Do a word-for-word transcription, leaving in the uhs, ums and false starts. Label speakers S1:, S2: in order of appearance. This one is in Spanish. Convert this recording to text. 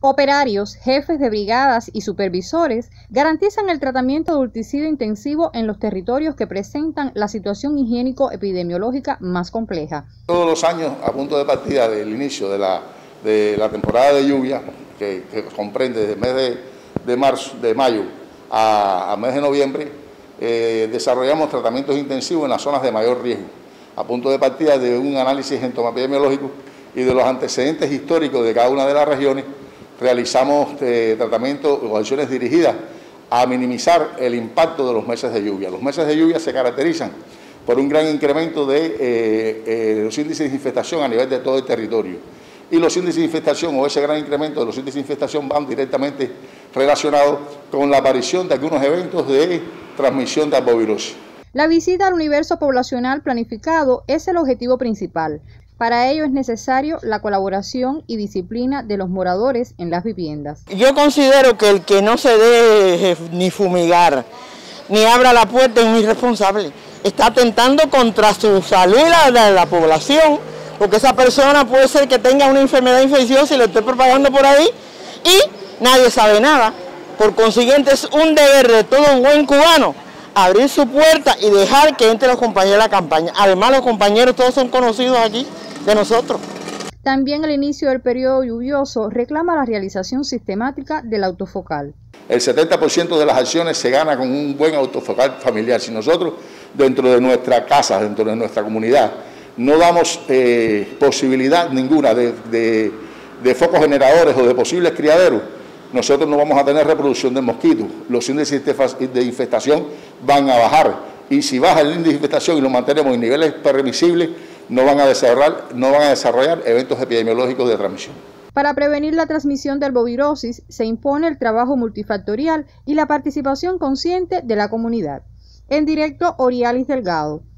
S1: Operarios, jefes de brigadas y supervisores garantizan el tratamiento de urticida intensivo en los territorios que presentan la situación higiénico-epidemiológica más compleja.
S2: Todos los años, a punto de partida del inicio de la, de la temporada de lluvia, que, que comprende desde el mes de, de, marzo, de mayo a, a mes de noviembre, eh, desarrollamos tratamientos intensivos en las zonas de mayor riesgo, a punto de partida de un análisis entomopidemiológico y de los antecedentes históricos de cada una de las regiones. Realizamos eh, tratamientos o acciones dirigidas a minimizar el impacto de los meses de lluvia. Los meses de lluvia se caracterizan por un gran incremento de eh, eh, los índices de infestación a nivel de todo el territorio. Y los índices de infestación o ese gran incremento de los índices de infestación van directamente relacionados con la aparición de algunos eventos de transmisión de arbovirosis.
S1: La visita al universo poblacional planificado es el objetivo principal. Para ello es necesario la colaboración y disciplina de los moradores en las viviendas.
S3: Yo considero que el que no se deje ni fumigar, ni abra la puerta es un irresponsable. Está atentando contra su salud y la de la población, porque esa persona puede ser que tenga una enfermedad infecciosa y lo esté propagando por ahí y nadie sabe nada. Por consiguiente es un deber de todo un buen cubano abrir su puerta y dejar que entre los compañeros de la campaña. Además los compañeros todos son conocidos aquí de nosotros.
S1: También el inicio del periodo lluvioso reclama la realización sistemática del autofocal.
S2: El setenta por ciento de las acciones se gana con un buen autofocal familiar. Si nosotros dentro de nuestra casa, dentro de nuestra comunidad, no damos eh, posibilidad ninguna de, de, de focos generadores o de posibles criaderos, nosotros no vamos a tener reproducción de mosquitos. Los índices de infestación van a bajar y si baja el índice de infestación y lo mantenemos en niveles permisibles, no van a desarrollar, no van a desarrollar eventos epidemiológicos de transmisión.
S1: Para prevenir la transmisión de arbovirosis se impone el trabajo multifactorial y la participación consciente de la comunidad. En directo, Orialis Delgado.